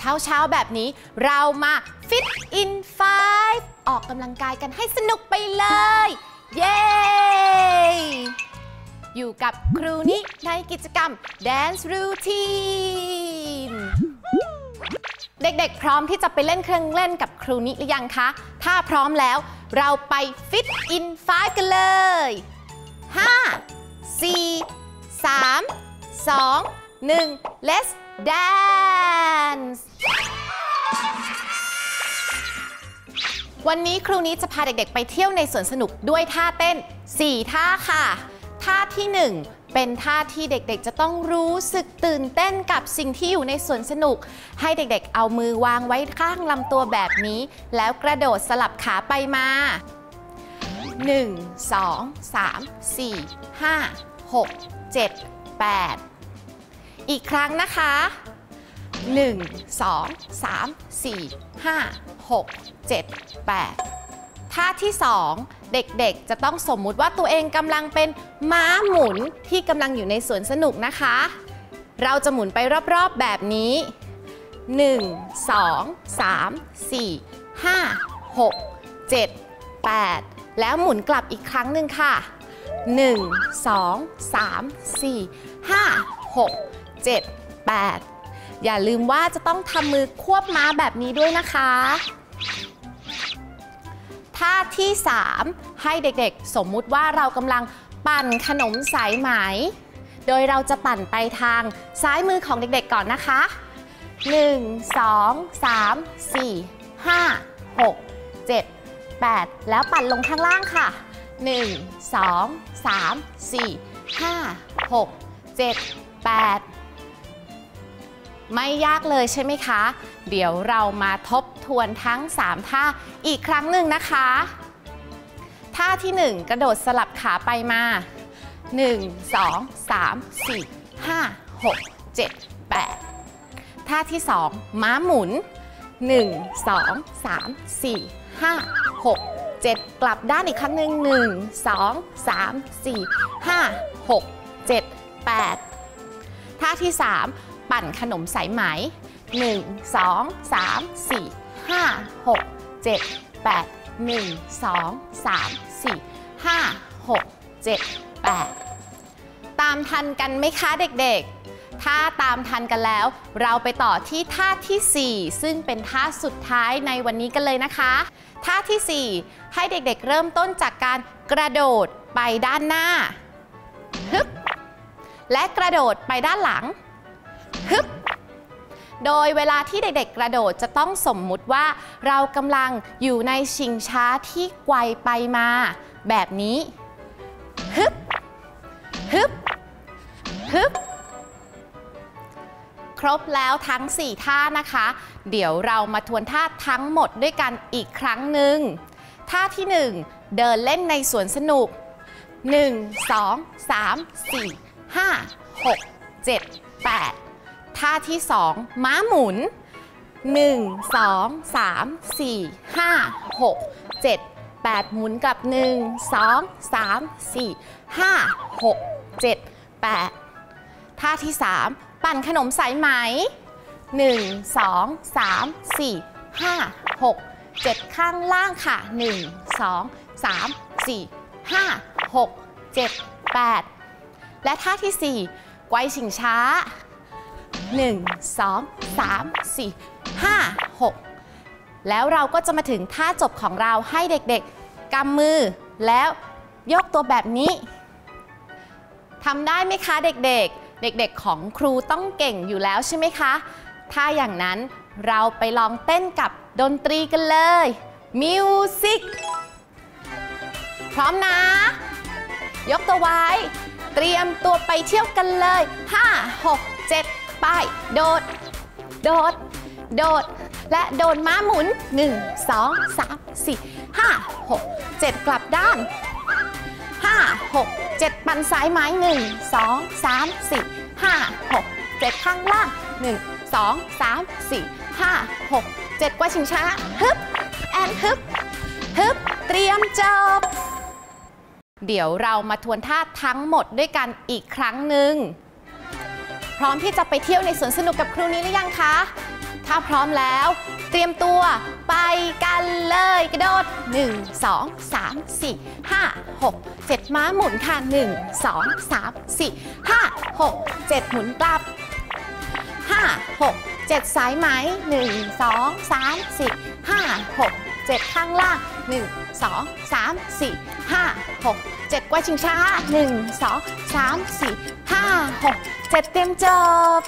เช้าแบบนี้เรามา Fit in 5 ออกกำลังกายกันให้สนุกไปเลยเย้อยู่กับครูนิในกิจกรรม Dance Routine เด็กๆพร้อมที่จะไปเล่นเครื่องเล่นกับครูนิหรือยังคะถ้าพร้อมแล้วเราไป Fit in 5 กันเลย5 4 3 2 1 Let's dance วันนี้ครูนี้จะพาเด็กๆไปเที่ยวในสวนสนุกด้วยท่าเต้น4ท่าค่ะท่าที่1เป็นท่าที่เด็กๆจะต้องรู้สึกตื่นเต้นกับสิ่งที่อยู่ในสวนสนุกให้เด็กๆเอามือวางไว้ข้างลำตัวแบบนี้แล้วกระโดดสลับขาไปมา1 2 3 4 5 6 7 8อีกครั้งนะคะ1 2 3 4 5 6 7 8ท่าที่2เด็กๆจะต้องสมมุติว่าตัวเองกำลังเป็นม้าหมุนที่กำลังอยู่ในสวนสนุกนะคะเราจะหมุนไปรอบๆแบบนี้1 2 3 4 5 6 7 8แล้วหมุนกลับอีกครั้งหนึ่งค่ะ1 2 3 4 5 6 7 8อย่าลืมว่าจะต้องทำมือควบม้าแบบนี้ด้วยนะคะท่าที่3ให้เด็กๆสมมุติว่าเรากำลังปั่นขนมสายไหมโดยเราจะปั่นไปทางซ้ายมือของเด็กๆก่อนนะคะ1 2 3 4 5 6 7 8แล้วปั่นลงข้างล่างค่ะ1 2 3 4 5 6 7 8ไม่ยากเลยใช่ไหมคะเดี๋ยวเรามาทบทวนทั้ง3ท่าอีกครั้งหนึ่งนะคะท่าที่1กระโดดสลับขาไปมา1 2 3 4 5 6 7 8ท่าที่2ม้าหมุน1 2 3 4 5 6 7กลับด้านอีกครั้งหนึ่ง1 2 3 4 5 6 7 8ท่าที่3ปั่นขนมสายไหม1 2 3 4 5 6 7 8 1 2 3 4 5 6 7 8ตามทันกันไหมคะเด็กๆถ้าตามทันกันแล้วเราไปต่อที่ท่าที่4ซึ่งเป็นท่าสุดท้ายในวันนี้กันเลยนะคะท่าที่4ให้เด็กๆเริ่มต้นจากการกระโดดไปด้านหน้าฮึบและกระโดดไปด้านหลังฮึบโดยเวลาที่เด็กๆกระโดดจะต้องสมมุติว่าเรากำลังอยู่ในชิงช้าที่ไกวไปมาแบบนี้ฮึบฮึบฮึบครบแล้วทั้ง4ท่านะคะเดี๋ยวเรามาทวนท่าทั้งหมดด้วยกันอีกครั้งหนึ่งท่าที่1เดินเล่นในสวนสนุก1 2 3 4 5 6 7 8ท่าที่2ม้าหมุน1 2 3 4 5 6 7 8หมุนกับ1 2 3 4 5 6 7 8ท่าที่3ปั่นขนมสายไหม1 2 3 4 5 6 7ข้างล่างค่ะ1 2 3 4 5 6 7 8และท่าที่4ไกวชิงช้า1 2 3 4 5 6แล้วเราก็จะมาถึงท่าจบของเราให้เด็กๆกำมือแล้วยกตัวแบบนี้ทำได้ไหมคะเด็กๆเด็กๆของครูต้องเก่งอยู่แล้วใช่ไหมคะถ้าอย่างนั้นเราไปลองเต้นกับดนตรีกันเลยมิวสิกพร้อมนะยกตัวไว้เตรียมตัวไปเที่ยวกันเลย5 6 7ไปโดดโดดโดดและโดดม้าหมุน1 2 3 4 5 6 7กลับด้าน5 6 7ปั่นสายไหม1 2 3 4 5 6 7ข้างล่าง1 2 3 4 5 6 7กว่าชิงช้าฮึบแอนฮึบฮึบเตรียมจบเดี๋ยวเรามาทวนท่าทั้งหมดด้วยกันอีกครั้งหนึ่งพร้อมที่จะไปเที่ยวในสวนสนุกกับครูนี้หรือยังคะถ้าพร้อมแล้วเตรียมตัวไปกันเลยกระโดด1 2 3 4 5 6 7ม้าหมุนค่ะ1 2 3 4 5 6 7หมุนกลับ5 6 7สายไหม1 2 3 4 5 6 7ข้างล่าง1 2 3 4 5 6 7กวาดชิงช้า1 2 3 4 5 6 7เตรียมจบ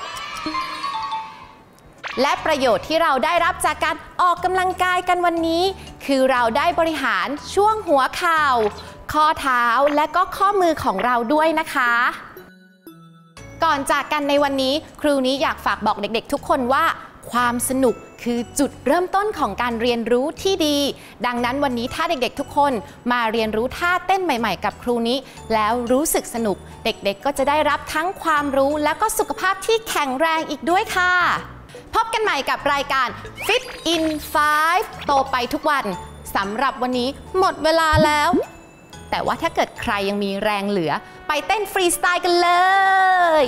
และประโยชน์ที่เราได้รับจากการออกกำลังกายกันวันนี้คือเราได้บริหารช่วงหัวเข่าข้อเท้าและก็ข้อมือของเราด้วยนะคะก่อนจากกันในวันนี้ครูนี้อยากฝากบอกเด็กๆทุกคนว่าความสนุกคือจุดเริ่มต้นของการเรียนรู้ที่ดีดังนั้นวันนี้ถ้าเด็กๆทุกคนมาเรียนรู้ท่าเต้นใหม่ๆกับครูนี้แล้วรู้สึกสนุกเด็กๆก็จะได้รับทั้งความรู้และก็สุขภาพที่แข็งแรงอีกด้วยค่ะพบกันใหม่กับรายการ Fit in 5 โตไปทุกวันสำหรับวันนี้หมดเวลาแล้วแต่ว่าถ้าเกิดใครยังมีแรงเหลือไปเต้นฟรีสไตล์กันเลย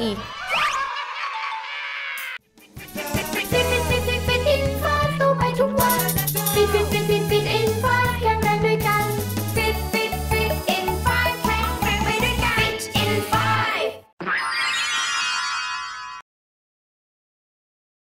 Fit in 5 โตไปทุกวัน Fit in 5